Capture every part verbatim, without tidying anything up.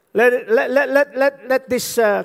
Let, let, let, let, let, let this uh,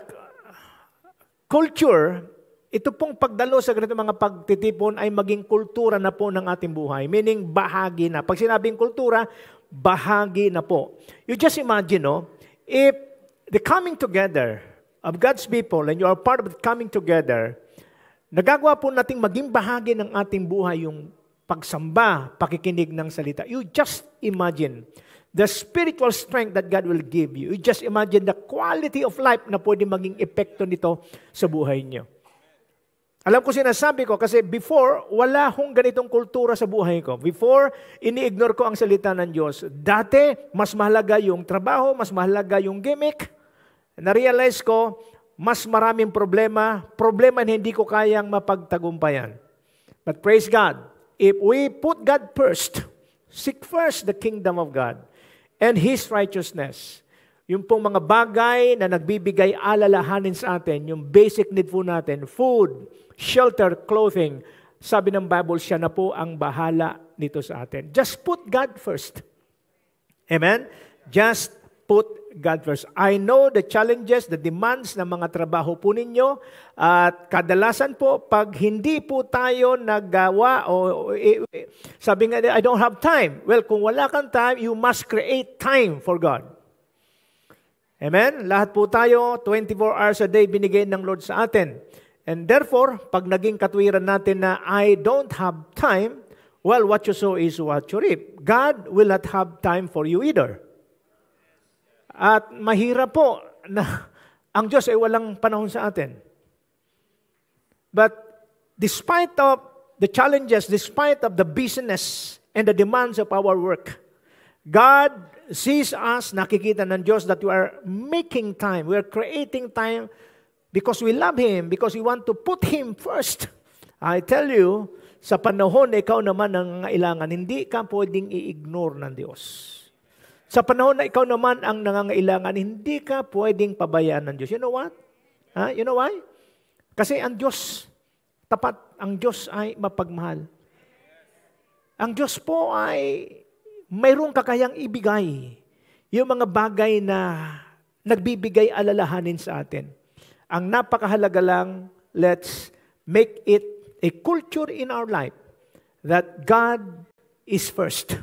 culture, ito pong pagdalo sa ganito mga pagtitipon ay maging kultura na po ng ating buhay. Meaning, bahagi na. Pag sinabing kultura, bahagi na po. You just imagine, no? If the coming together of God's people and you are part of the coming together, nagagawa po nating maging bahagi ng ating buhay yung pagsamba, pakikinig ng salita. You just imagine the spiritual strength that God will give you. You just imagine the quality of life na pwede maging epekto nito sa buhay niyo. Alam ko sinasabi ko kasi before, wala hong ganitong kultura sa buhay ko. Before, ini-ignore ko ang salita ng Diyos. Dati, mas mahalaga yung trabaho, mas mahalaga yung gimmick. Na-realize ko, mas maraming problema, problema na hindi ko kayang mapagtagumpayan. But praise God, if we put God first, seek first the kingdom of God and His righteousness, yung pong mga bagay na nagbibigay alalahanin sa atin, yung basic need po natin, food, shelter, clothing, sabi ng Bible, siya na po ang bahala nito sa atin. Just put God first. Amen? Just put God first. I know the challenges, the demands ng mga trabaho po ninyo, at kadalasan po, pag hindi po tayo nagawa, o sabi nga, I don't have time. Well, kung wala kang time, you must create time for God. Amen? Lahat po tayo, twenty-four hours a day binigay ng Lord sa atin. And therefore, pag naging katwiran natin na I don't have time, well, what you sow is what you reap. God will not have time for you either. At mahirap po na ang Diyos ay walang panahon sa atin. But despite of the challenges, despite of the business and the demands of our work, God sees us, nakikita ng Diyos that we are making time, we are creating time because we love Him, because we want to put Him first. I tell you, sa panahon na ikaw naman ang nangangailangan, hindi ka pwedeng i-ignore ng Diyos. Sa panahon na ikaw naman ang nangangailangan, hindi ka pwedeng pabayaan ng Diyos. You know what? Ha? You know why? Kasi ang Diyos, tapat, ang Diyos ay mapagmahal. Ang Diyos po ay mayroong kakayang ibigay yung mga bagay na nagbibigay alalahanin sa atin. Ang napakahalaga lang, let's make it a culture in our life that God is first.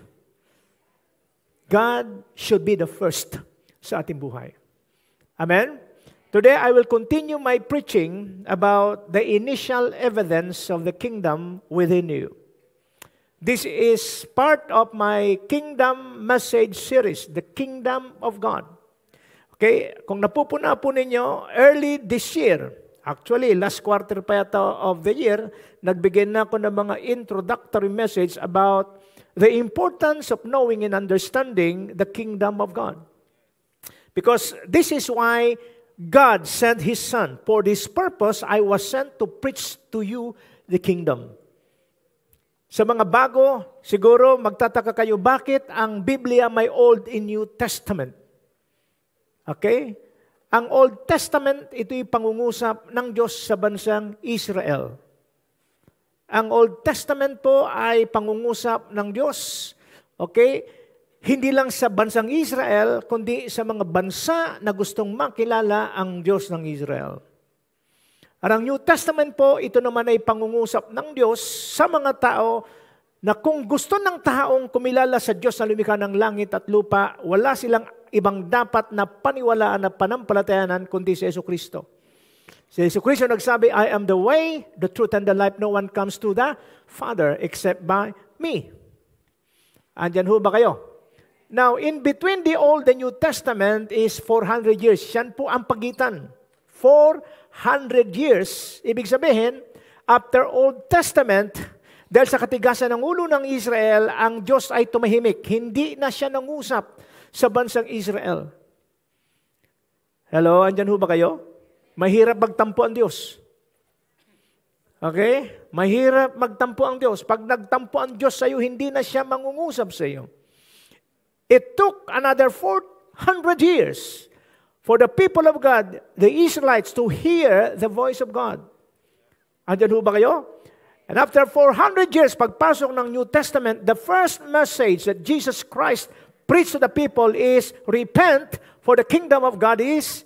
God should be the first sa ating buhay. Amen? Today, I will continue my preaching about the initial evidence of the kingdom within you. This is part of my kingdom message series, the kingdom of God. Okay, kung napupuna po ninyo, early this year, actually, last quarter pa yata of the year, nagbigay na ako ng mga introductory message about the importance of knowing and understanding the kingdom of God. Because this is why God sent His Son. For this purpose, I was sent to preach to you the kingdom. Sa mga bago, siguro magtataka kayo, bakit ang Biblia may Old and New Testament? Okay? Ang Old Testament, ito'y pangungusap ng Diyos sa bansang Israel. Ang Old Testament po ay pangungusap ng Diyos, okay, hindi lang sa bansang Israel, kundi sa mga bansa na gustong makilala ang Diyos ng Israel. At ang New Testament po, ito naman ay pangungusap ng Diyos sa mga tao na kung gusto ng taong kumilala sa Diyos na lumikha ng langit at lupa, wala silang ibang dapat na paniwalaan na panampalatayanan kundi si Jesucristo. Si Jesucristo nagsabi, I am the way, the truth, and the life. No one comes to the Father except by me. Andyan ho ba kayo? Now, in between the Old and New Testament is four hundred years. Yan po ang pagitan. four hundred years. Ibig sabihin, after Old Testament, dahil sa katigasan ng ulo ng Israel, ang Diyos ay tumahimik. Hindi na siya nangusap sa bansang Israel. Hello, andyan ho ba kayo? Mahirap magtampo ang Diyos. Okay? Mahirap magtampo ang Diyos. Pag nagtampo ang Diyos sa iyo, hindi na siya mangungusap sa iyo. It took another four hundred years for the people of God, the Israelites, to hear the voice of God. Andyan ho ba kayo? And after four hundred years, pagpasok ng New Testament, the first message that Jesus Christ preach to the people is, repent, for the kingdom of God is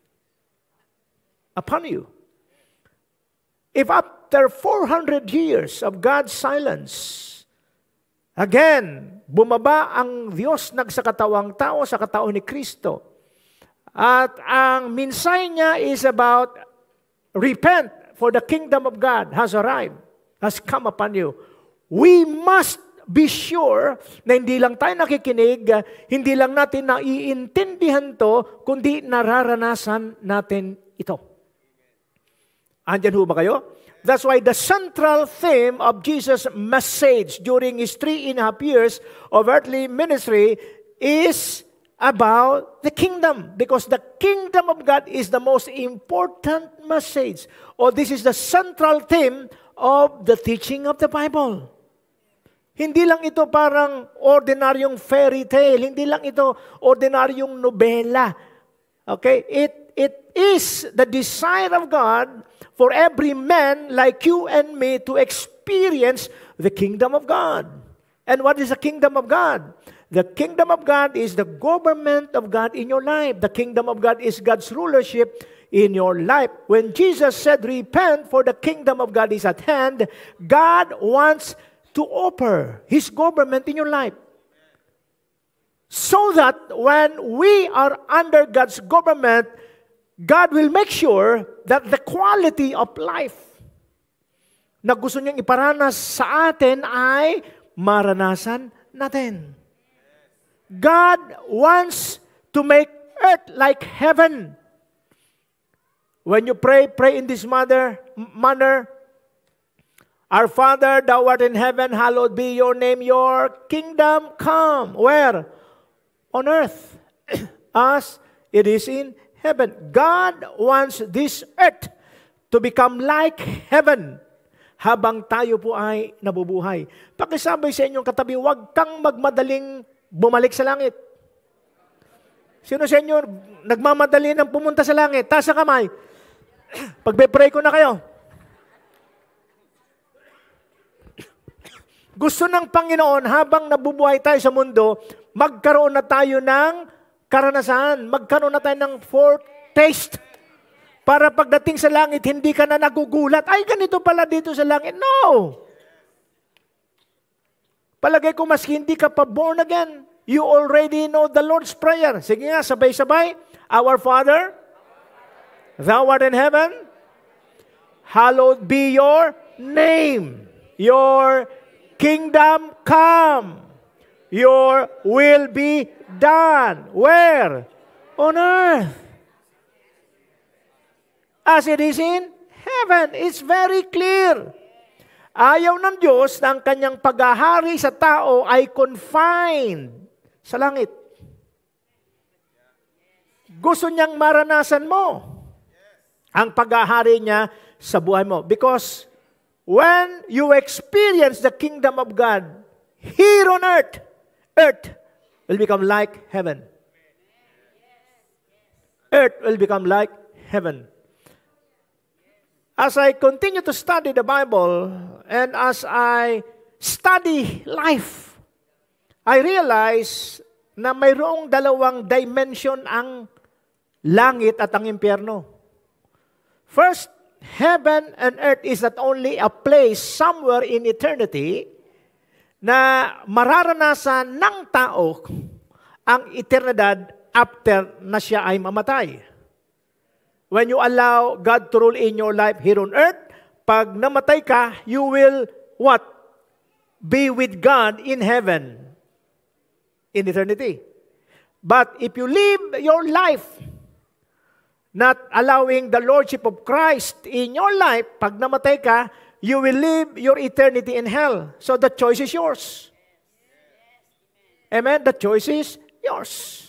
upon you. If after four hundred years of God's silence, again, bumaba ang Diyos nagsakatawang tao sa katao ni Kristo, at ang minsay niya is about, repent, for the kingdom of God has arrived, has come upon you. We must be sure na hindi lang tayo nakikinig, hindi lang natin naiintindihan to, kundi nararanasan natin ito. Andyan ho ba kayo? That's why the central theme of Jesus' message during His three and a half years of earthly ministry is about the kingdom. Because the kingdom of God is the most important message. Or this is the central theme of the teaching of the Bible. Hindi lang ito parang ordinaryong fairy tale. Hindi lang ito ordinaryong nobela. Okay? It, it is the desire of God for every man like you and me to experience the kingdom of God. And what is the kingdom of God? The kingdom of God is the government of God in your life. The kingdom of God is God's rulership in your life. When Jesus said, repent, for the kingdom of God is at hand, God wants to offer His government in your life. So that when we are under God's government, God will make sure that the quality of life na gusto niyang iparanas sa atin ay maranasan natin. God wants to make earth like heaven. When you pray, pray in this manner, manner. Our Father, thou art in heaven, hallowed be your name. Your kingdom come. Where? On earth. As it is in heaven. God wants this earth to become like heaven habang tayo po ay nabubuhay. Pakisabi sa inyong katabi, huwag kang magmadaling bumalik sa langit. Sino sa inyo nagmamadali ng pumunta sa langit? Taas ang kamay. Pagbe-pray ko na kayo. Gusto ng Panginoon, habang nabubuhay tayo sa mundo, magkaroon na tayo ng karanasan. Magkaroon na tayo ng foretaste. Para pagdating sa langit, hindi ka na nagugulat. Ay, ganito pala dito sa langit. No! Palagay ko, mas hindi ka pa born again. You already know the Lord's Prayer. Sige nga, sabay-sabay. Our Father, thou art in heaven, hallowed be your name. Your kingdom come. Your will be done. Where? On earth. As it is in heaven. It's very clear. Ayaw ng Diyos na ang kanyang paghahari sa tao ay confined sa langit. Gusto niyang maranasan mo ang paghahari niya sa buhay mo. Because when you experience the kingdom of God here on earth, earth will become like heaven. Earth will become like heaven. As I continue to study the Bible and as I study life, I realize na mayroong dalawang dimension ang langit at ang impyerno. First, heaven and earth is not only a place somewhere in eternity na mararanasan ng tao ang eternidad after na siya ay mamatay. When you allow God to rule in your life here on earth, pag namatay ka, you will, what? Be with God in heaven in eternity. But if you live your life not allowing the Lordship of Christ in your life, pag namatay ka, you will live your eternity in hell. So the choice is yours. Amen? The choice is yours.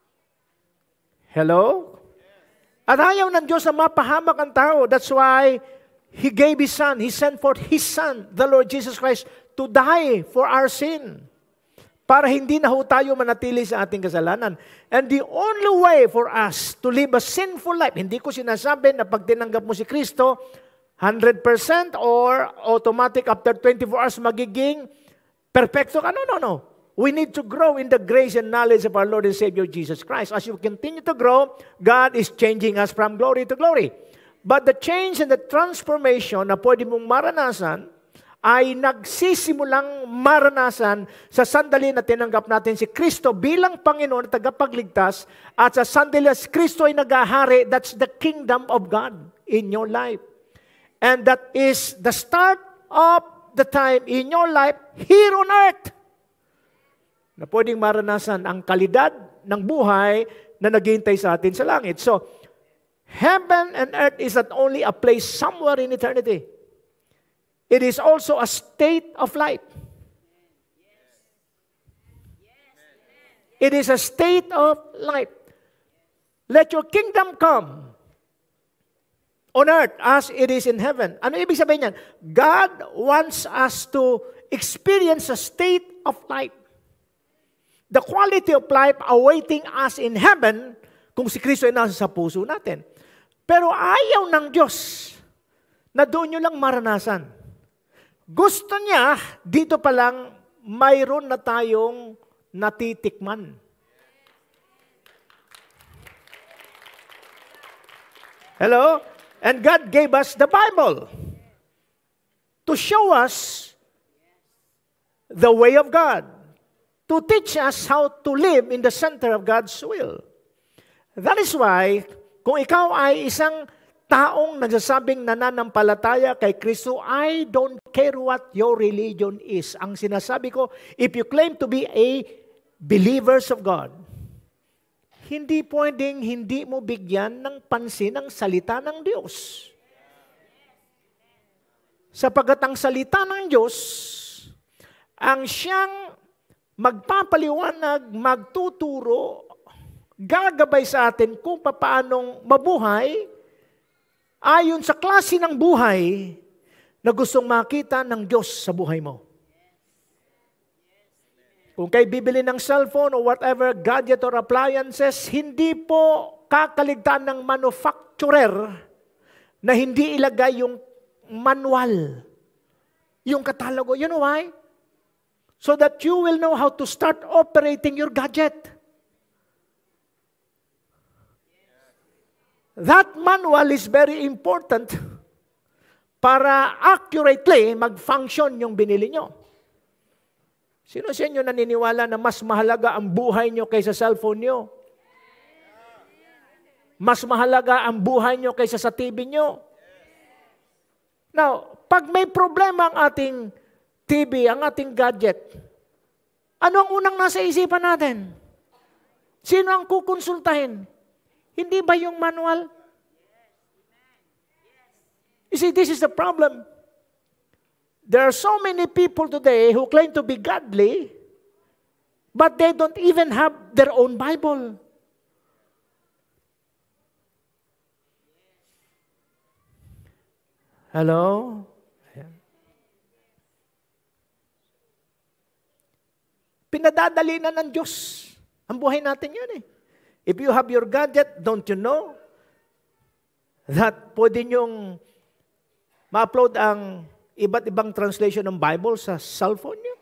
Hello? At ayaw ng Diyos na mapahamak ang tao. That's why He gave His Son. He sent forth His Son, the Lord Jesus Christ, to die for our sin. Para hindi na ho tayo manatili sa ating kasalanan. And the only way for us to live a sinful life, hindi ko sinasabi na pag tinanggap mo si Kristo, one hundred percent or automatic after twenty-four hours magiging perfecto ka. No, no, no. we need to grow in the grace and knowledge of our Lord and Savior Jesus Christ. As you continue to grow, God is changing us from glory to glory. But the change and the transformation na pwede mong maranasan ay nagsisimulang maranasan sa sandali na tinanggap natin si Kristo bilang Panginoon at tagapagligtas, at sa sandali na si Kristo ay nagahari. That's the kingdom of God in your life. And that is the start of the time in your life here on earth na pwedeng maranasan ang kalidad ng buhay na naghihintay sa atin sa langit. So, heaven and earth is not only a place somewhere in eternity. It is also a state of life. It is a state of life. Let your kingdom come on earth as it is in heaven. Ano ibig sabihin yan? God wants us to experience a state of life. The quality of life awaiting us in heaven kung si Kristo ay nasa sa puso natin. Pero ayaw ng Diyos na doon nyo lang maranasan. Gusto niya, dito pa lang, mayroon na tayong natitikman. Hello? And God gave us the Bible to show us the way of God, to teach us how to live in the center of God's will. That is why, kung ikaw ay isang taong nagsasabing nananampalataya kay Kristo, I don't care what your religion is. Ang sinasabi ko, if you claim to be a believers of God, hindi pwedeng hindi mo bigyan ng pansin ang salita ng Diyos. Sapagat ang salita ng Diyos, ang siyang magpapaliwanag, magtuturo, gagabay sa atin kung paanong mabuhay ayon sa klase ng buhay na gustong makita ng Diyos sa buhay mo. Kung kayo bibili ng cellphone o whatever gadget or appliances, hindi po kakaligtaan ng manufacturer na hindi ilagay yung manual, yung katalogo. You know why? So that you will know how to start operating your gadget. That manual is very important para accurately mag-function yung binili nyo. Sino sa inyo naniniwala na mas mahalaga ang buhay nyo kaysa cellphone nyo? Mas mahalaga ang buhay nyo kaysa sa T V nyo? Now, pag may problema ang ating T V, ang ating gadget, ano ang unang nasa isipan natin? Sino ang kukonsultahin? Hindi ba yung manual? You see, this is the problem. There are so many people today who claim to be godly, but they don't even have their own Bible. Hello? Pinadadali na ng Diyos ang buhay natin yun eh. If you have your gadget, don't you know that pwede nyong ma-upload ang iba't ibang translation ng Bible sa cellphone nyo?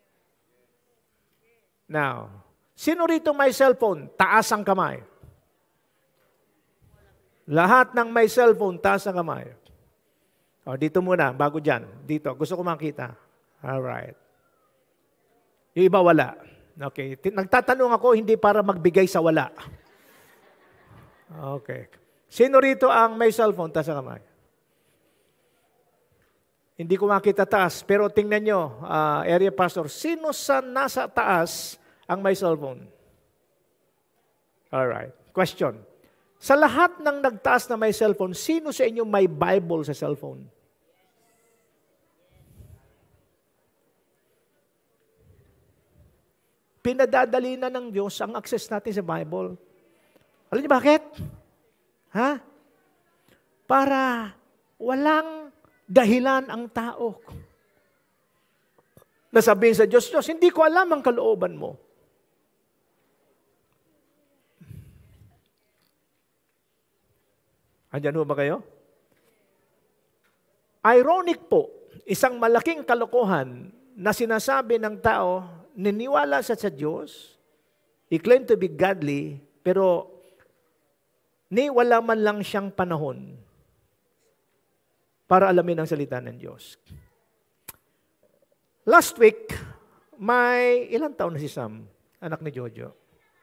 Now, sino rito may cellphone? Taas ang kamay. Lahat ng may cellphone, taas ang kamay. O, dito muna, bago dyan. Dito, gusto ko makita. Alright. Yung iba wala. Okay. Nagtatanong ako, hindi para magbigay sa wala. Okay. Sino rito ang may cellphone? Taas ang kamay. Hindi ko makita taas, pero tingnan nyo, uh, area pastor, sino sa nasa taas ang may cellphone? Alright. Question. Sa lahat ng nagtaas na may cellphone, sino sa inyo may Bible sa cellphone? Pinadadali na ng Diyos ang access natin sa Bible. Alam niyo bakit? Ha? Para walang dahilan ang tao. Nasabihin sa Diyos, Diyos, hindi ko alam ang kalooban mo. Andyan ho ba kayo? Ironic po, isang malaking kalokohan na sinasabi ng tao niniwala siya sa Diyos, he claimed to be godly, pero ni wala man lang siyang panahon para alamin ang salita ng Diyos. Last week, may ilang taon na si Sam, anak ni Jojo?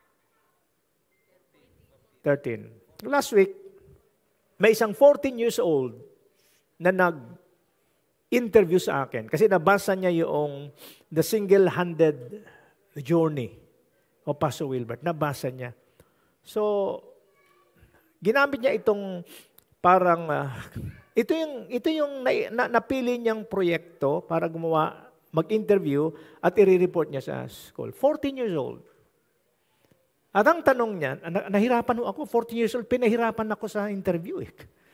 thirteen. Last week, may isang fourteen years old na nag-interview sa akin kasi nabasa niya yung The Single-Handed Journey o Pastor Wilbert. Nabasa niya. So, ginamit niya itong parang, uh, ito yung, ito yung na, na, napili niyang proyekto para gumawa, mag-interview at i-report niya sa school. fourteen years old. At ang tanong niya, nahirapan ako, fourteen years old, pinahirapan ako sa interview. Eh.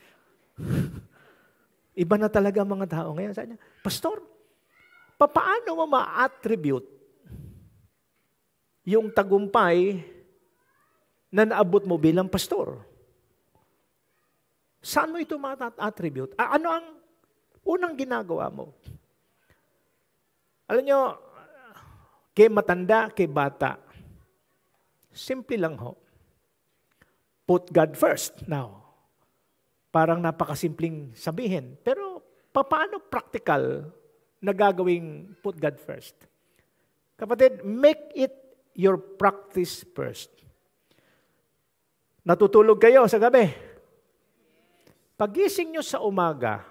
Iba na talaga ang mga tao ngayon. Sabi niya, Pastor, paano mo ma-attribute yung tagumpay na naabot mo bilang pastor? Saan mo ito ma-attribute? Ano ang unang ginagawa mo? Alam niyo, kay matanda, kay bata, simple lang ho. Put God first. Now, parang napakasimpleng sabihin. Pero, paano practical na gagawing put God first? Kapatid, make it your practice first. Natutulog kayo sa gabi. Pagising nyo sa umaga,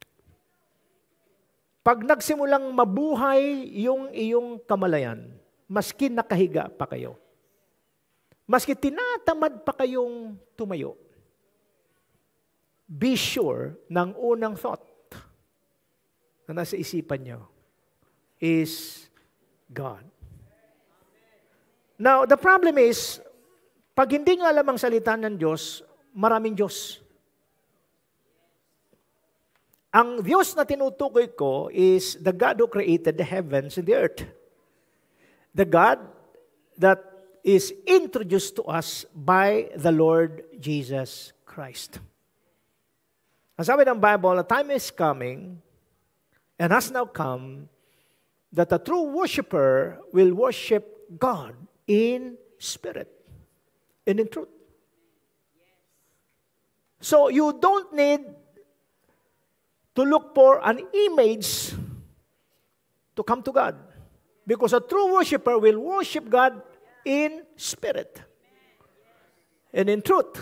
pag nagsimulang mabuhay yung iyong kamalayan, maski nakahiga pa kayo, maski tinatamad pa kayong tumayo, be sure ng unang thought na nasa isipan nyo is God. Now, the problem is, pag hindi nyo alam ang salita ng Diyos, maraming Diyos. Ang Diyos na tinutukoy ko is the God who created the heavens and the earth. The God that is introduced to us by the Lord Jesus Christ. Ang sabi ng Bible, a time is coming and has now come that a true worshiper will worship God in spirit and in truth. So you don't need to look for an image to come to God. Because a true worshiper will worship God in spirit and in truth.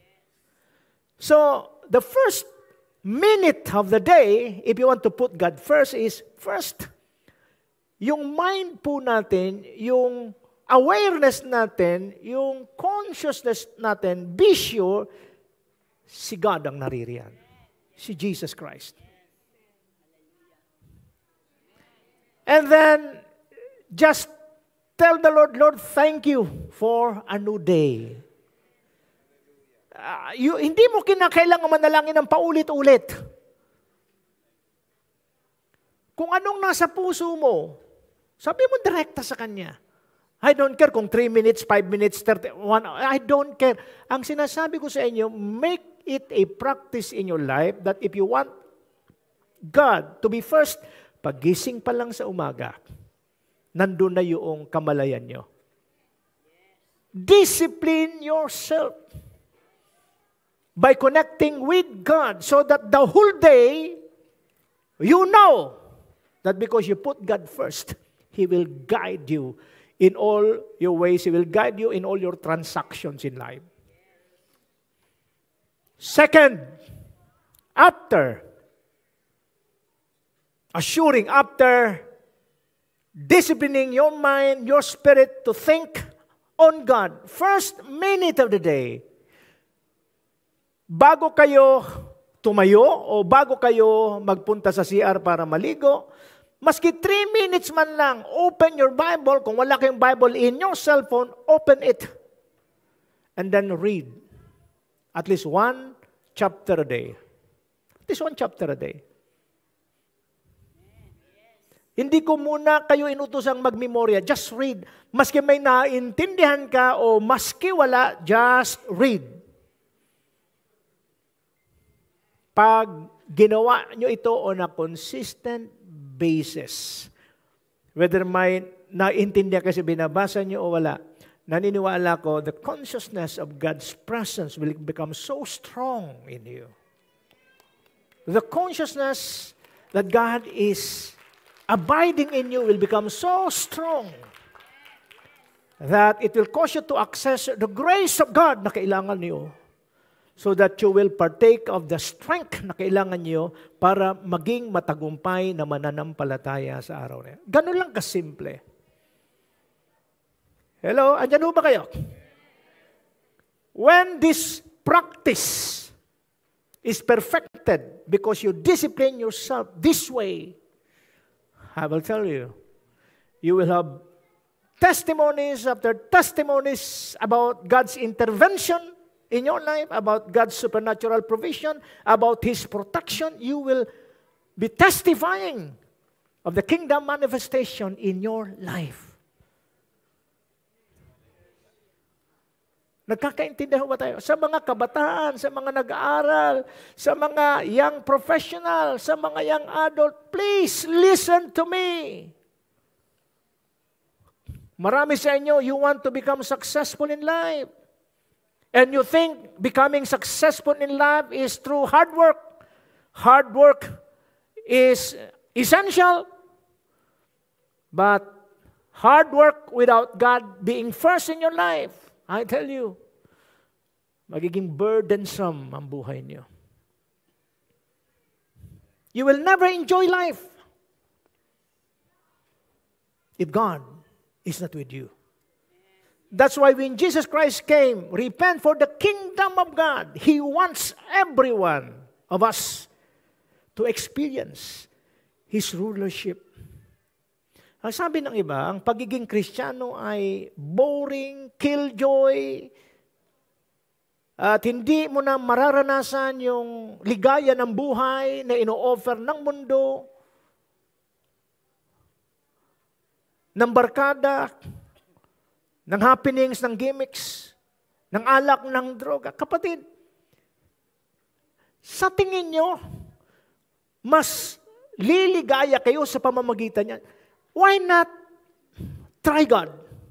So, the first minute of the day, if you want to put God first, is first, yung mind po natin, yung awareness natin, yung consciousness natin, be sure, si God ang naririyan. Si Jesus Christ. And then, just tell the Lord, Lord, thank you for a new day. Uh, you, hindi mo kinakailangan manalangin ng paulit-ulit. Kung anong nasa puso mo, sabi mo direkta sa Kanya. I don't care kung three minutes, five minutes, thirty, one, I don't care. Ang sinasabi ko sa inyo, make it a practice in your life that if you want God to be first, pagising pa lang sa umaga, nandun na yung kamalayan nyo. Discipline yourself by connecting with God so that the whole day, you know that because you put God first, He will guide you in all your ways. He will guide you in all your transactions in life. Second, after assuring, after disciplining your mind, your spirit to think on God, first minute of the day, bago kayo tumayo o bago kayo magpunta sa C R para maligo, maski three minutes man lang, open your Bible. Kung wala kayong Bible in your cellphone, open it. And then read. At least one chapter a day. At least one chapter a day. Hindi ko muna kayo inutosang magmemorya. Just read. Maski may naintindihan ka o maski wala, just read. Pag ginawa nyo ito on a consistent basis, whether may naintindihan kasi binabasa niyo o wala, naniniwala ko, the consciousness of God's presence will become so strong in you. The consciousness that God is abiding in you will become so strong that it will cause you to access the grace of God na kailangan niyo so that you will partake of the strength na kailangan niyo para maging matagumpay na mananampalataya sa araw na yan. Ganun lang kasimple. Hello? Andyan ba kayo? When this practice is perfected because you discipline yourself this way, I will tell you, you will have testimonies after testimonies about God's intervention in your life, about God's supernatural provision, about His protection. You will be testifying of the kingdom manifestation in your life. Nagkakaintindihan ba tayo? Sa mga kabataan, sa mga nag-aaral, sa mga young professional, sa mga young adult, please listen to me. Marami sa inyo, you want to become successful in life. And you think becoming successful in life is through hard work. Hard work is essential. But hard work without God being first in your life, I tell you, magiging burdensome ang buhay niyo. You will never enjoy life if God is not with you. That's why when Jesus Christ came, repent for the kingdom of God. He wants everyone of us to experience His rulership. Ang sabi ng iba, ang pagiging Kristiyano ay boring, killjoy, at hindi mo na mararanasan yung ligaya ng buhay na ino-offer ng mundo, ng barkada, ng happenings, ng gimmicks, ng alak, ng droga. Kapatid, sa tingin nyo, mas liligaya kayo sa pamamagitan niyan. Why not try God?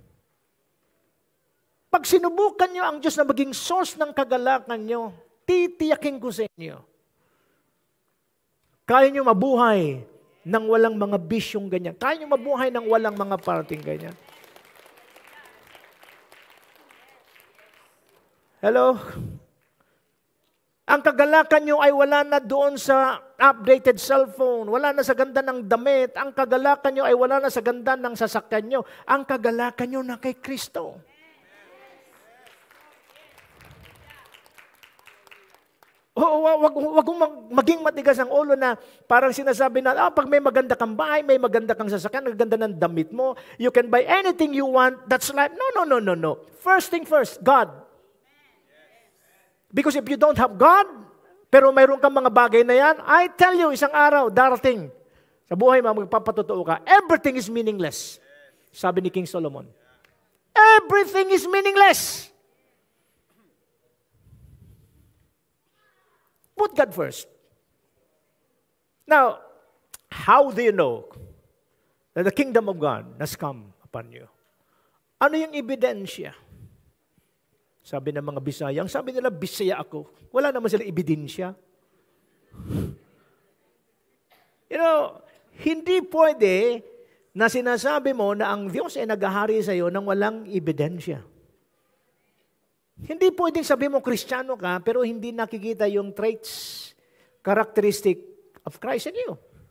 Pag sinubukan nyo ang Diyos na maging source ng kagalakan nyo, titiyakin ko sa inyo. Kaya nyo mabuhay nang walang mga bisyong ganyan. Kaya nyo mabuhay nang walang mga parting ganyan. Hello? Ang kagalakan nyo ay wala na doon sa updated cellphone, wala na sa ganda ng damit. Ang kagalakan nyo ay wala na sa ganda ng sasakyan nyo. Ang kagalakan nyo na kay Kristo. Oo, wag, wag kong maging matigas ang ulo na parang sinasabi na, ah, pag may maganda kang bahay, may maganda kang sasakyan, ang ganda ng damit mo, you can buy anything you want, that's life. No, no, no, no, no. First thing first, God. Because if you don't have God, pero mayroon kang mga bagay na yan, I tell you, isang araw, darating, sa buhay mo, magpapatotoo ka, everything is meaningless. Sabi ni King Solomon. Everything is meaningless. Put God first. Now, how do you know that the kingdom of God has come upon you? Ano yung ebidensya? Sabi ng mga Bisaya, ang sabi nila, Bisaya ako. Wala naman sila ebidensya. You know, hindi pwede na sinasabi mo na ang Diyos ay naghahari sa iyo nang walang ebidensya. Hindi pwedeng sabi mo Kristiyano ka, pero hindi nakikita yung traits, characteristic of Christ in you.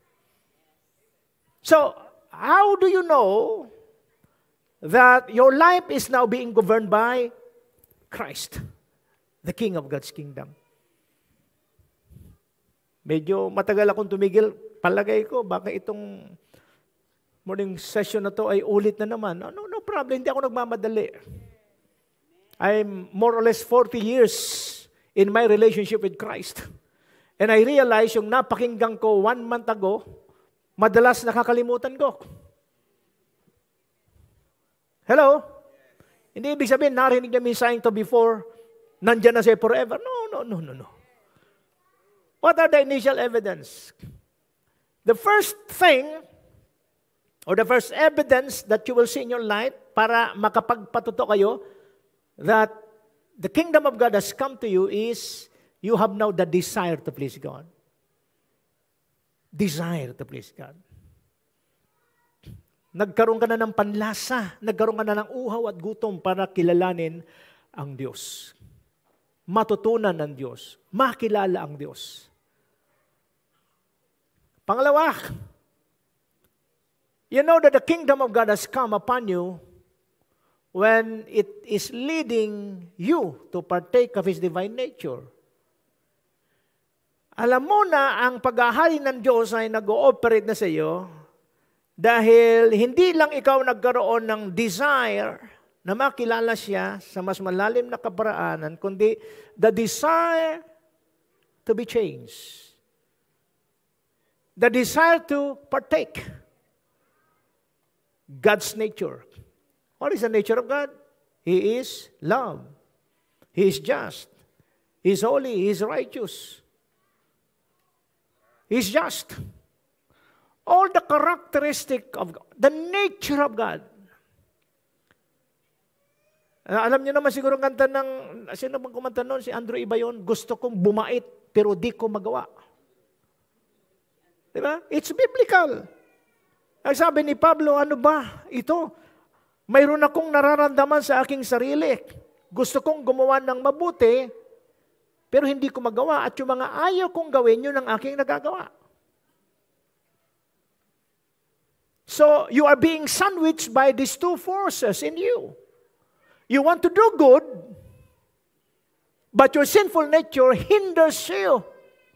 So, how do you know that your life is now being governed by Christ, the King of God's kingdom? Medyo matagal akong tumigil. Palagay ko, baka itong morning session na to ay ulit na naman. No, no, no problem. Hindi ako nagmamadali. I'm more or less forty years in my relationship with Christ. And I realize yung napakinggan ko one month ago, madalas nakakalimutan ko. Hello? Hindi ibig sabihin, narinig niya minsan to before, nandyan na siya forever. No, no, no, no, no. What are the initial evidence? The first thing or the first evidence that you will see in your life para makapagpatuto kayo that the kingdom of God has come to you is you have now the desire to please God. Desire to please God. Nagkaroon ka na ng panlasa, nagkaroon ka na ng uhaw at gutom para kilalanin ang Diyos. Matutunan ng Diyos. Makilala ang Diyos. Pangalawa, you know that the kingdom of God has come upon you when it is leading you to partake of His divine nature. Alam mo na ang paghahari ng Diyos ay nag-ooperate na sa iyo dahil hindi lang ikaw nagkaroon ng desire na makilala siya sa mas malalim na kaparaanan, kundi the desire to be changed. The desire to partake God's nature. What is the nature of God? He is love. He is just. He is holy. He is righteous. He is just. All the characteristic of God, the nature of God. Uh, alam niyo naman siguro ang kanta ng, sino bang kumanta noon? Si Andrew Ibayon, gusto kong bumait pero di ko magawa. Diba? It's biblical. Ang sabi ni Pablo, ano ba ito? Mayroon akong nararamdaman sa aking sarili. Gusto kong gumawa ng mabuti, pero hindi ko magawa. At yung mga ayaw kong gawin, yun ang aking nagagawa. So, you are being sandwiched by these two forces in you. You want to do good, but your sinful nature hinders you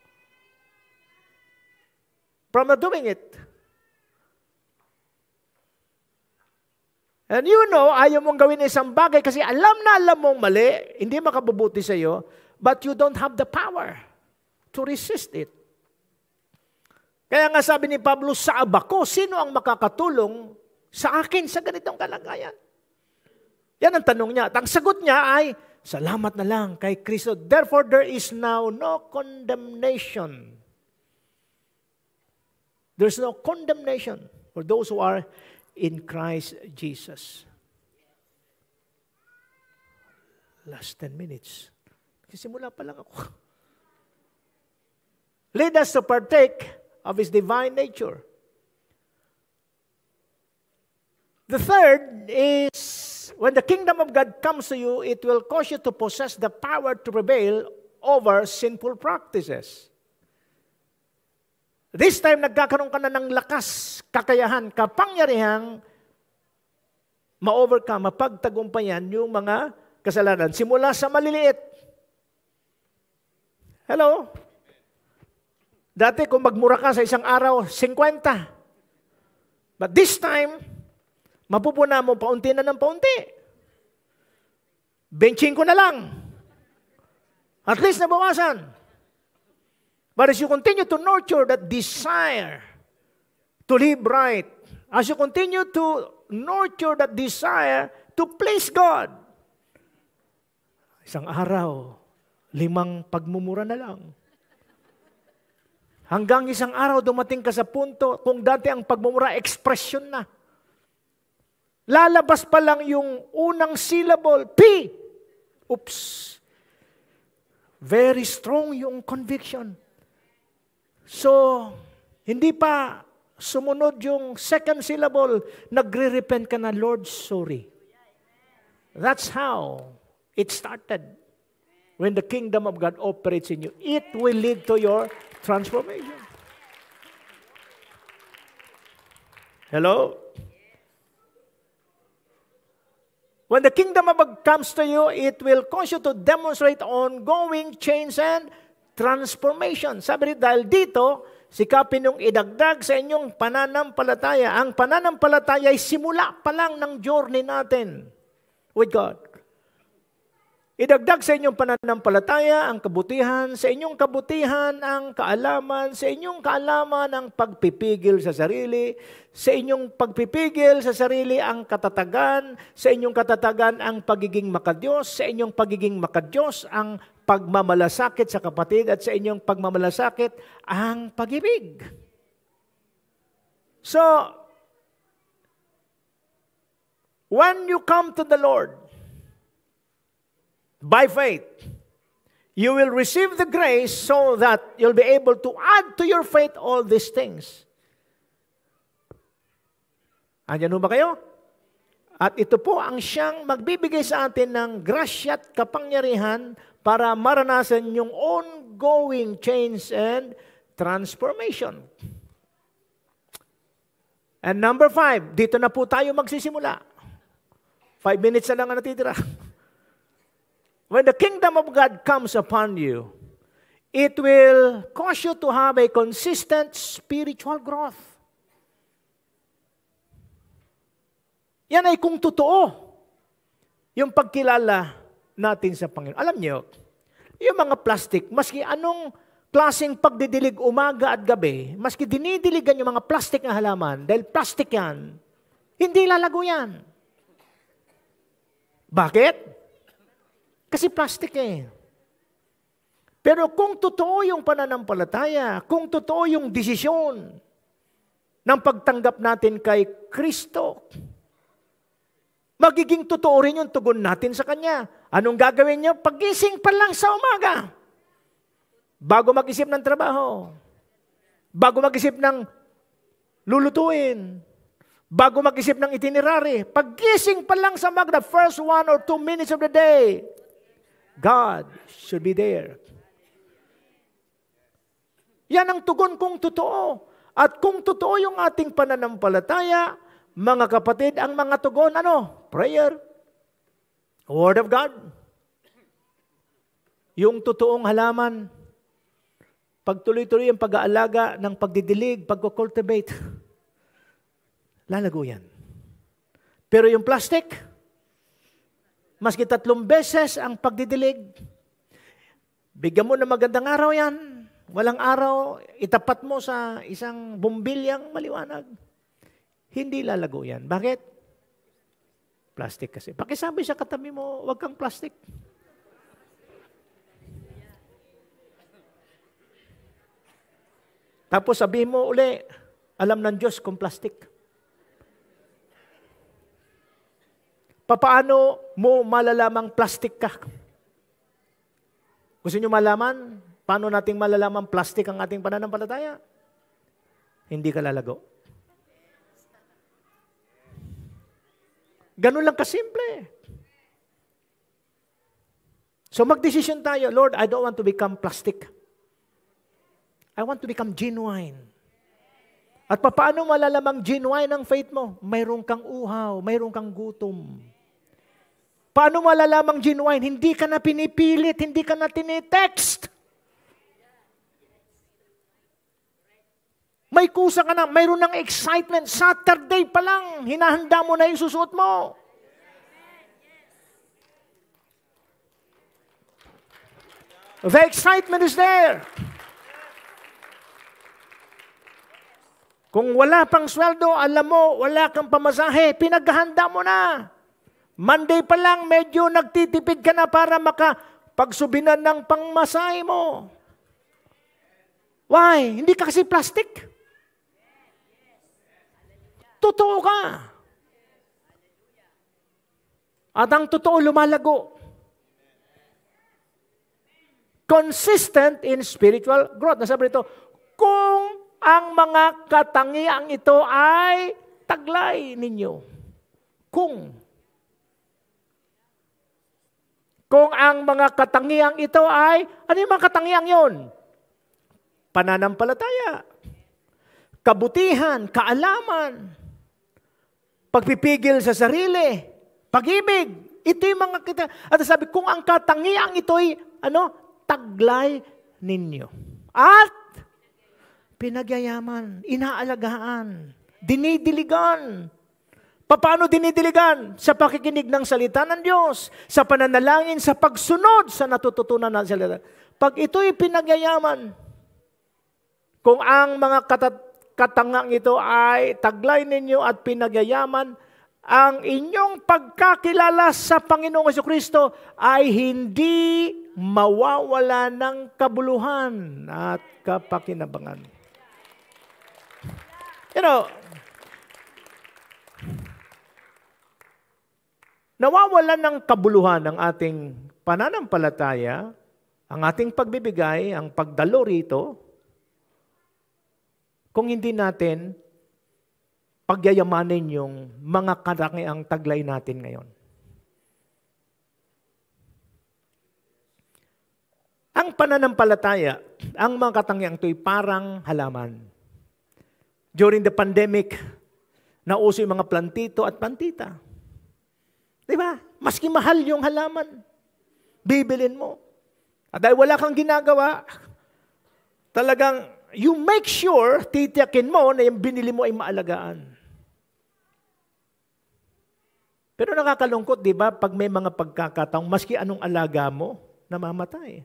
from not doing it. And you know, ayaw mong gawin isang bagay kasi alam na alam mong mali, hindi makabubuti sa iyo, but you don't have the power to resist it. Kaya nga sabi ni Pablo, sa aba ko, sino ang makakatulong sa akin sa ganitong kalagayan? Yan ang tanong niya. At ang sagot niya ay, salamat na lang kay Kristo. Therefore, there is now no condemnation. There's no condemnation for those who are in Christ Jesus. Last ten minutes. Simula pa lang ako. Lead us to partake of His divine nature. The third is, when the kingdom of God comes to you, it will cause you to possess the power to prevail over sinful practices. This time, nagkakaroon ka na ng lakas, kakayahan, kapangyarihang ma-overcome, mapagtagumpayan yung mga kasalanan. Simula sa maliliit. Hello? Dati kung magmura ka sa isang araw, fifty. But this time, mapupuna mo paunti na ng paunti. Benching ko na lang. At least nabawasan. But as you continue to nurture that desire to live right, as you continue to nurture that desire to please God, isang araw, limang pagmumura na lang. Hanggang isang araw dumating ka sa punto, kung dati ang pagmumura, expression na. Lalabas pa lang yung unang syllable, P. Oops. Very strong yung conviction. So, hindi pa sumunod yung second syllable, nagre-repent ka na, Lord, sorry. That's how it started. When the kingdom of God operates in you, it will lead to your transformation. Hello? When the kingdom of God comes to you, it will cause you to demonstrate ongoing change and transformation. Sabi rin, dahil dito, sikapin yung idagdag sa inyong pananampalataya. Ang pananampalataya ay simula pa lang ng journey natin with God. Idagdag sa inyong pananampalataya ang kabutihan, sa inyong kabutihan ang kaalaman, sa inyong kaalaman ang pagpipigil sa sarili, sa inyong pagpipigil sa sarili ang katatagan, sa inyong katatagan ang pagiging makadiyos, sa inyong pagiging makadiyos ang pagmamalasakit sa kapatid, at sa inyong pagmamalasakit ang pag-ibig. So, When you come to the Lord, by faith, you will receive the grace so that you'll be able to add to your faith all these things. Andiyan ho ba kayo? At ito po ang siyang magbibigay sa atin ng grasya at kapangyarihan para maranasan yung ongoing change and transformation. And number five, dito na po tayo magsisimula. Five minutes na lang ang natitira. When the kingdom of God comes upon you, it will cause you to have a consistent spiritual growth. Yan ay kung totoo yung pagkilala natin sa Panginoon. Alam niyo, yung mga plastic, maski anong klaseng pagdidilig umaga at gabi, maski dinidiligan yung mga plastic na halaman, dahil plastic yan, hindi lalago yan. Bakit? Kasi plastic eh. Pero kung totoo yung pananampalataya, kung totoo yung desisyon ng pagtanggap natin kay Kristo, magiging totoo rin yung tugon natin sa Kanya. Anong gagawin niyo? Pagising pa lang sa umaga, bago mag-isip ng trabaho, bago mag-isip ng lulutuin, bago mag-isip ng itinerary, pagising pa lang sa mag, the first one or two minutes of the day, God should be there. Yan ang tugon kung totoo. At kung totoo yung ating pananampalataya, mga kapatid, ang mga tugon, ano? Prayer. Word of God. Yung totoong halaman. Pagtuloy-tuloy ang pag-aalaga ng pagdidilig, pag-cultivate. Lalago yan. Pero yung plastic, maski tatlong beses ang pagdidilig, bigyan mo na magandang araw yan. Walang araw, itapat mo sa isang bumbilyang maliwanag. Hindi lalago yan. Bakit? Plastic kasi. Pakisabi sa katabi mo, huwag kang plastic. Tapos sabihin mo uli, alam ng Diyos kung plastic. Papaano mo malalamang plastic ka? Gusto niyo malaman? Paano nating malalamang plastic ang ating pananampalataya? Hindi ka lalago. Ganun lang kasimple. So magdesisyon tayo, Lord, I don't want to become plastic. I want to become genuine. At paano malalamang genuine ang faith mo? Mayroon kang uhaw, mayroon kang gutom. Paano malalamang genuine? Hindi ka na pinipilit, hindi ka na tinitext. May kusa ka na, mayroon ng excitement. Saturday pa lang, hinahanda mo na yung susuot mo. The excitement is there. Kung wala pang sweldo, alam mo, wala kang pamasahe, pinaghahanda mo na. Monday pa lang, medyo nagtitipid ka na para makapagsubinan ng pangmasahe mo. Why? Hindi ka kasi plastic. Totoo ka. At ang totoo lumalago. Consistent in spiritual growth. Nasabi rito, kung ang mga katangiang ito ay taglay ninyo. Kung. Kung ang mga katangiang ito ay, ano yung mga katangiang yon? Pananampalataya, kabutihan, kaalaman, pagpipigil sa sarili, pag-ibig. Ito yung mga kita. At sabi, kung ang katangiang ito ay, ano, taglay ninyo. At, pinagyayaman, inaalagaan, dinidiligan. Paano dinidiligan? Sa pakikinig ng salita ng Diyos, sa pananalangin, sa pagsunod sa natututunan ng salita. Pag ito'y pinagyayaman, kung ang mga katat- katangang ito ay taglay ninyo at pinagyayaman, ang inyong pagkakilala sa Panginoong Jesucristo ay hindi mawawala ng kabuluhan at kapakinabangan. You know, nawawalan ng kabuluhan ang ating pananampalataya, ang ating pagbibigay, ang pagdalo rito, kung hindi natin pagyayamanin yung mga karangyang taglay natin ngayon. Ang pananampalataya, ang mga katangiang ito'y parang halaman. During the pandemic, nauso yung mga plantito at plantita. Di ba? Maski mahal yung halaman, bibilin mo. At dahil wala kang ginagawa, talagang you make sure, titiyakin mo na yung binili mo ay maalagaan. Pero nakakalungkot, di ba, pag may mga pagkakataong, maski anong alaga mo, namamatay.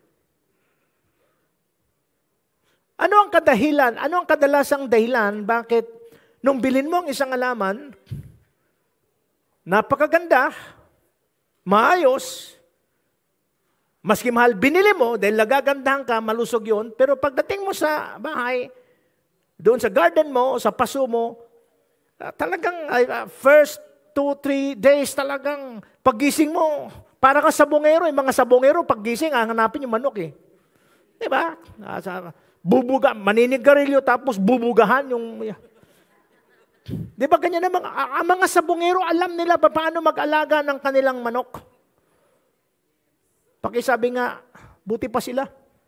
Ano ang kadahilan? Ano ang kadalasang dahilan? Bakit nung bilhin mo ang isang halaman, napakaganda, maayos, maski mahal binili mo, dahil nagagandahan ka, malusog yun, pero pagdating mo sa bahay, doon sa garden mo, sa paso mo, talagang uh, first two, three days talagang paggising mo, para ka sabongero, yung mga sabongero, paggising, hanapin yung manok eh. Diba? Sa bubuga, maninigarilyo tapos bubugahan yung... Di ba ganyan naman? Ang mga sabongero, alam nila pa paano mag-alaga ng kanilang manok. Pakisabi nga, buti pa sila.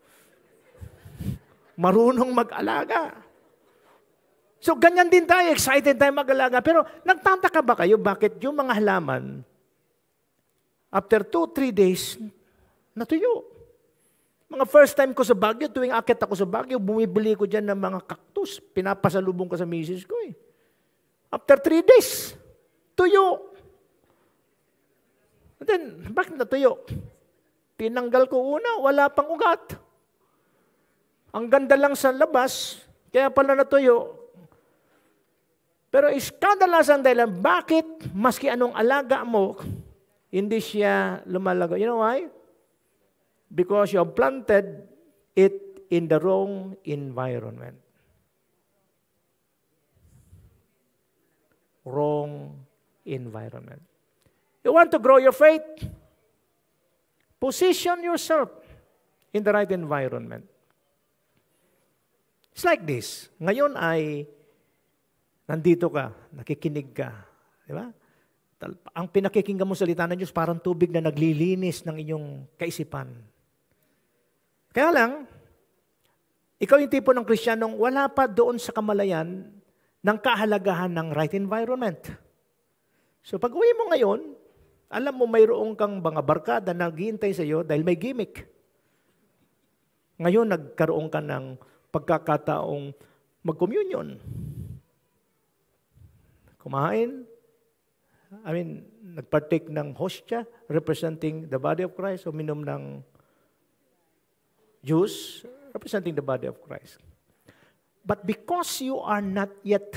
Marunong mag-alaga. So ganyan din tayo, excited tayo mag-alaga. Pero nagtataka ba kayo bakit yung mga halaman, after two, three days, natuyo? Mga first time ko sa Baguio, tuwing akit ako sa Baguio, bumibili ko dyan ng mga cactus. Pinapasalubong ko sa misis ko eh. After three days, tuyo. And then, bakit natuyo? Tinanggal ko una, wala pang ugat. Ang ganda lang sa labas, kaya pala natuyo. Pero iskadalasan dahil bakit maski anong alaga mo, hindi siya lumalago. You know why? Because you have planted it in the wrong environment. Wrong environment. You want to grow your faith? Position yourself in the right environment. It's like this. Ngayon ay nandito ka, nakikinig ka. Di ba? Ang pinakikinggan mo salita ng Diyos parang tubig na naglilinis ng inyong kaisipan. Kaya lang, ikaw yung tipo ng Kristiyanong wala pa doon sa kamalayan ng kahalagahan ng right environment. So pag uwi mo ngayon, alam mo mayroong kang mga barkada na naghihintay sa iyo dahil may gimmick. Ngayon nagkaroon ka ng pagkakataong mag-communion. Kumain, I mean, nagpartake ng hostia representing the body of Christ o minom ng juice representing the body of Christ. But because you are not yet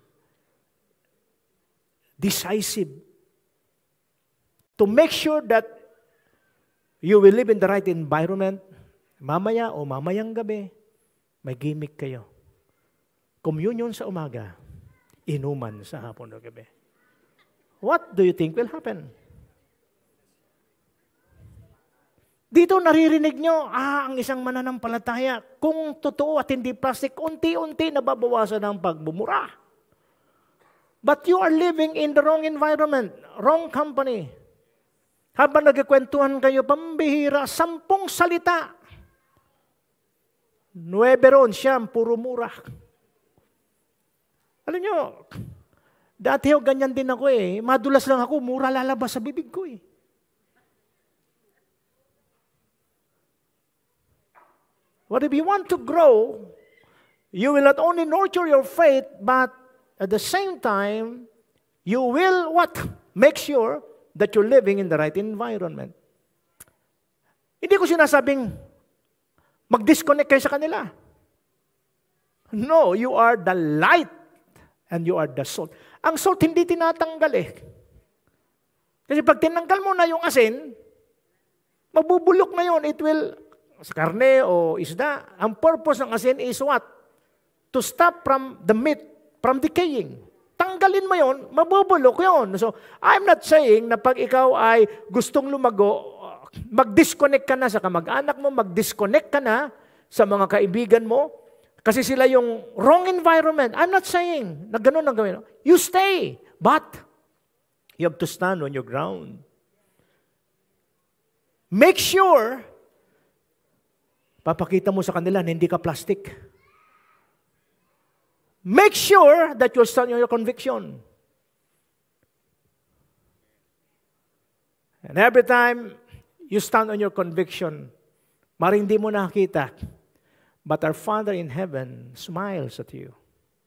decisive to make sure that you will live in the right environment, mamaya o mamayang gabi, may gimmick kayo. Communion sa umaga, inuman sa hapon o gabi. What do you think will happen? Dito naririnig nyo, ah, ang isang mananampalataya, kung totoo at hindi plastic, unti-unti nababawasan ang pagbumura. But you are living in the wrong environment, wrong company. Habang nagkikwentuhan kayo, pambihira, sampung salita. Nuebe ron, siyam, puro mura. Alam nyo, dati ho, ganyan din ako eh. Madulas lang ako, mura lalabas sa bibig ko eh. But if you want to grow, you will not only nurture your faith, but at the same time, you will what? Make sure that you're living in the right environment. Hindi ko sinasabing mag-disconnect kayo sa kanila. No, you are the light and you are the salt. Ang salt hindi tinatanggal eh. Kasi pag tinanggal mo na yung asin, mabubulok na yun. It will, sa karne o isda, ang purpose ng asin is what? To stop from the meat, from decaying. Tanggal tanggalin mo yon, mabubulok yon. So, I'm not saying na pag ikaw ay gustong lumago, mag-disconnect ka na sa kamag-anak mo, mag-disconnect ka na sa mga kaibigan mo, kasi sila yung wrong environment. I'm not saying na ganun ang gawin. You stay, but you have to stand on your ground. Make sure, papakita mo sa kanila na hindi ka plastic. Make sure that you'll stand on your conviction. And every time you stand on your conviction, maring hindi mo nakita, but our Father in heaven smiles at you.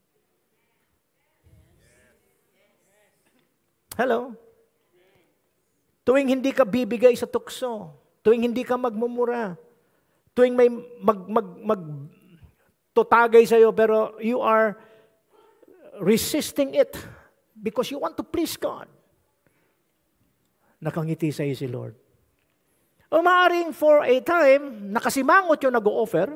Hello? Tuwing hindi ka bibigay sa tukso, tuwing hindi ka magmumura, tuwing may mag, mag, mag tutagay sa'yo, pero you are resisting it because you want to please God. Nakangiti sa'yo si Lord. O maaaring for a time, nakasimangot yung nag-o-offer,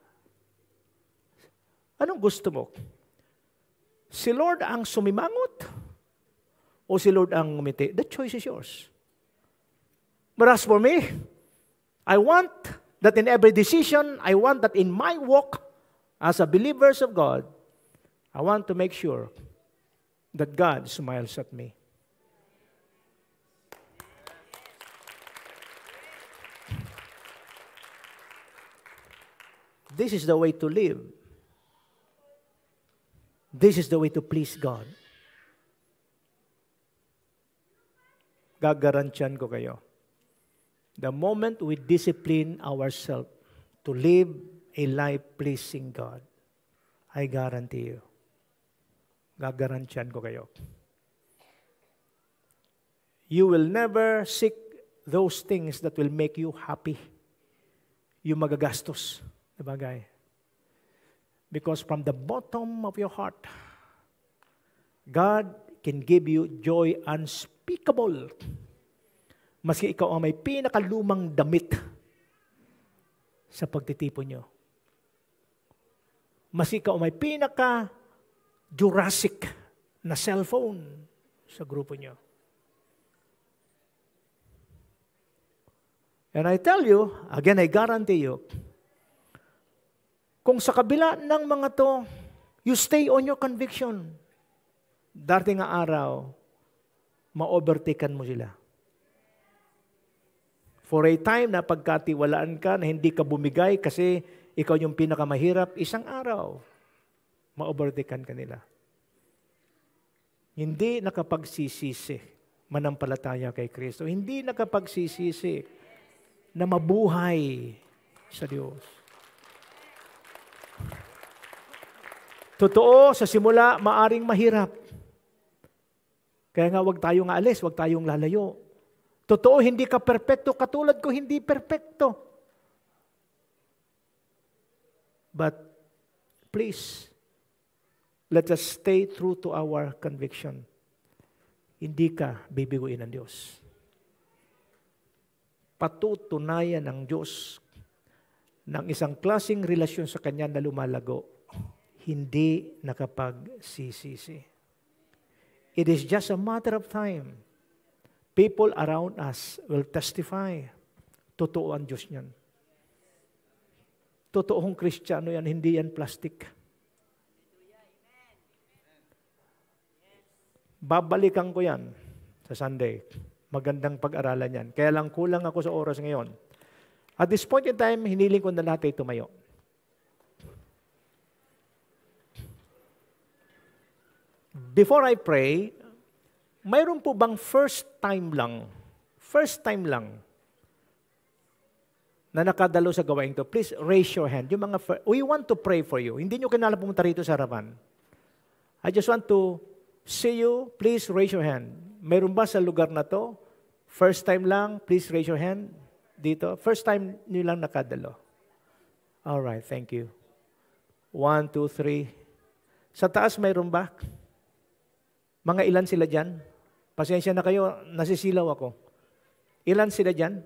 anong gusto mo? Si Lord ang sumimangot o si Lord ang ngumiti? The choice is yours. But as for me, I want that in every decision, I want that in my walk as a believers of God, I want to make sure that God smiles at me. This is the way to live. This is the way to please God. Gagarantiyan ko kayo. The moment we discipline ourselves to live a life pleasing God, I guarantee you, gagarantiyan ko kayo. You will never seek those things that will make you happy. Yung magagastos na bagay. Because from the bottom of your heart, God can give you joy unspeakable. Maski ikaw ang may pinakalumang damit sa pagtitipon nyo. Maski ikaw ang may pinaka-Jurassic na cellphone sa grupo nyo. And I tell you, again, I guarantee you, kung sa kabila ng mga to, you stay on your conviction, darating ang araw, ma-overtaken mo sila. For a time na pagkatiwalaan ka na hindi ka bumigay kasi ikaw yung pinakamahirap, isang araw, ma-overtaken ka nila. Hindi nakapagsisisi manampalataya kay Kristo. Hindi nakapagsisisi na mabuhay sa Diyos. Totoo, sa simula, maaring mahirap. Kaya nga, wag tayong aalis, wag tayong lalayo. Totoo, hindi ka perpekto, katulad ko, hindi perpekto. But, please, let us stay true to our conviction. Hindi ka bibiguin ng Diyos. Patutunayan ng Diyos ng isang klaseng relasyon sa Kanya na lumalago, hindi nakapagsisisi. It is just a matter of time. People around us will testify. Totoo ang Diyos niyan. Totoong Kristiyano yan, hindi yan plastic. Babalikan ko yan sa Sunday. Magandang pag-aralan yan. Kaya lang kulang ako sa oras ngayon. At this point in time, hiniling ko na lahat ay tumayo. Before I pray, mayroon po bang first time lang, first time lang, na nakadalo sa gawain to? Please raise your hand. Yung mga, we want to pray for you. Hindi nyo kinala pumunta rito sa harapan. I just want to see you. Please raise your hand. Mayroon ba sa lugar na to? First time lang, please raise your hand. Dito. First time nyo lang nakadalo. Alright, thank you. One, two, three. Sa taas mayroon ba? Mga ilan sila dyan? Pasensya na kayo, nasisilaw ako. Ilan sila dyan?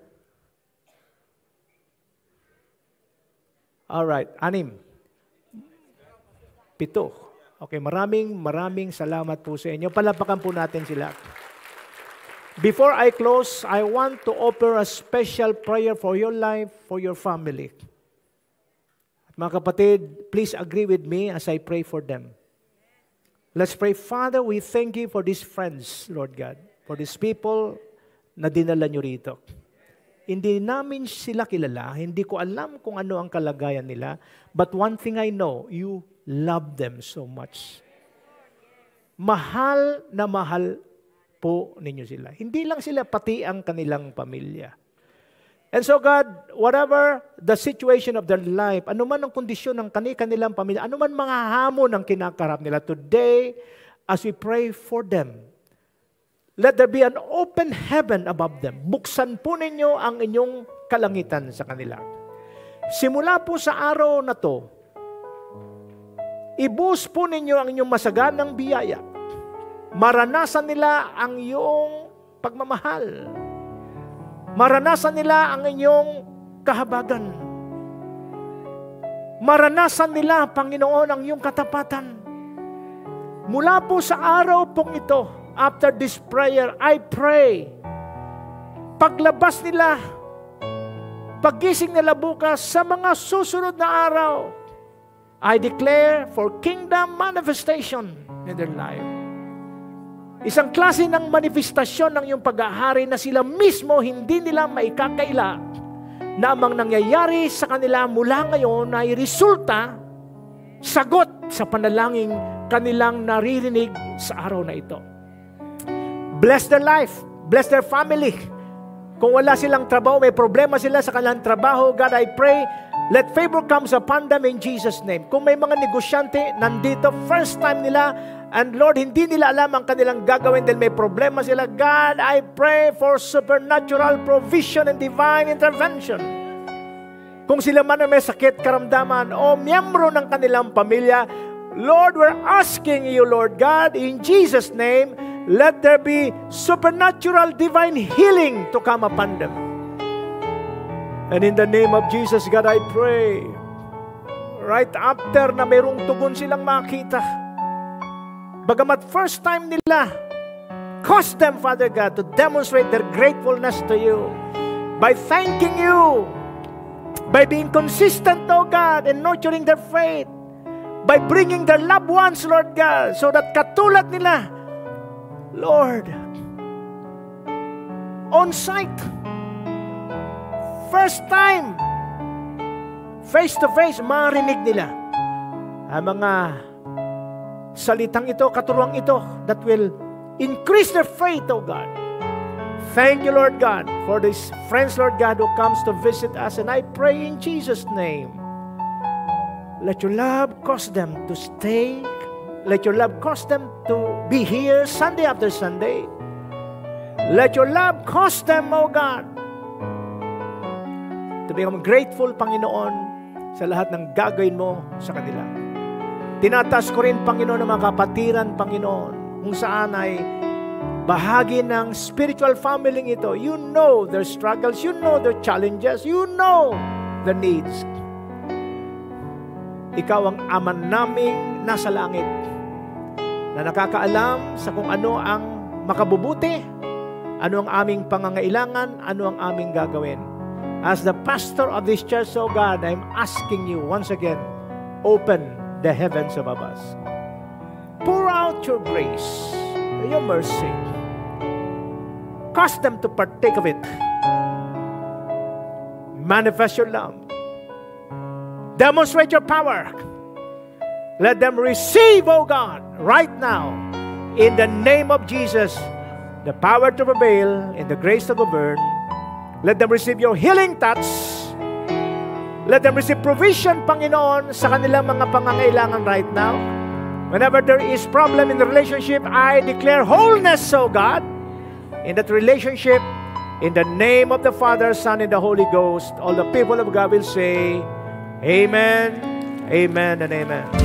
Alright, anim. Pito. Okay, maraming maraming salamat po sa inyo. Palapakan po natin sila. Before I close, I want to offer a special prayer for your life, for your family. Mga kapatid, please agree with me as I pray for them. Let's pray. Father, we thank you for these friends, Lord God, for these people na dinala nyo rito. Hindi namin sila kilala, hindi ko alam kung ano ang kalagayan nila, but one thing I know, you love them so much. Mahal na mahal po ninyo sila. Hindi lang sila, pati ang kanilang pamilya. And so God, whatever the situation of their life, anuman ang kondisyon ng kanilang pamilya, anuman mga hamon ang kinakarap nila today, as we pray for them, let there be an open heaven above them. Buksan po ninyo ang inyong kalangitan sa kanila. Simula po sa araw na to, ibuhos po ninyo ang inyong masaganang biyaya. Maranasan nila ang iyong pagmamahal. Maranasan nila ang inyong kahabagan. Maranasan nila, Panginoon, ang iyong katapatan. Mula po sa araw pong ito, after this prayer, I pray, paglabas nila, pagising nila bukas sa mga susunod na araw, I declare for kingdom manifestation in their life. Isang klase ng manifestasyon ng iyong pag-ahari na sila mismo hindi nila maikakaila na amang nangyayari sa kanila mula ngayon ay resulta, sagot sa panalangin kanilang naririnig sa araw na ito. Bless their life, bless their family. Kung wala silang trabaho, may problema sila sa kanilang trabaho, God, I pray, let favor comes upon them in Jesus' name. Kung may mga negosyante nandito, first time nila, and Lord, hindi nila alam ang kanilang gagawin dahil may problema sila, God, I pray for supernatural provision and divine intervention. Kung sila man ay may sakit, karamdaman, o miyembro ng kanilang pamilya, Lord, we're asking you, Lord God, in Jesus' name, let there be supernatural divine healing to come upon them. And in the name of Jesus, God, I pray, right after na mayroong tugon silang makita, bagamat first time nila, cause them, Father God, to demonstrate their gratefulness to you by thanking you, by being consistent, oh God, in nurturing their faith, by bringing their loved ones, Lord God, so that katulad nila, Lord, on sight, first time, face to face, marinig nila ang mga salitang ito, katuruang ito, that will increase their faith, oh God. Thank you, Lord God, for these friends, Lord God, who comes to visit us, and I pray in Jesus' name, let your love cause them to stay. Let your love cause them to be here Sunday after Sunday. Let your love cause them, oh God, to become grateful, Panginoon, sa lahat ng gagawin mo sa kanila. Tinatas ko rin, Panginoon, ng mga kapatiran, Panginoon, kung saan ay bahagi ng spiritual family ito. You know their struggles, you know their challenges, you know their needs. Ikaw ang Ama naming nasa langit, na nakakaalam sa kung ano ang makabubuti, ano ang aming pangangailangan, ano ang aming gagawin. As the pastor of this church, oh God, I'm asking you once again, open the heavens above us. Pour out your grace, your mercy. Cause them to partake of it. Manifest your love. Demonstrate your power. Let them receive, oh God, right now, in the name of Jesus, the power to prevail and the grace to govern. Let them receive your healing touch. Let them receive provision, Panginoon, sa kanilang mga pangangailangan right now. Whenever there is problem in the relationship, I declare wholeness, oh God, in that relationship, in the name of the Father, Son, and the Holy Ghost. All the people of God will say, Amen, Amen, and Amen.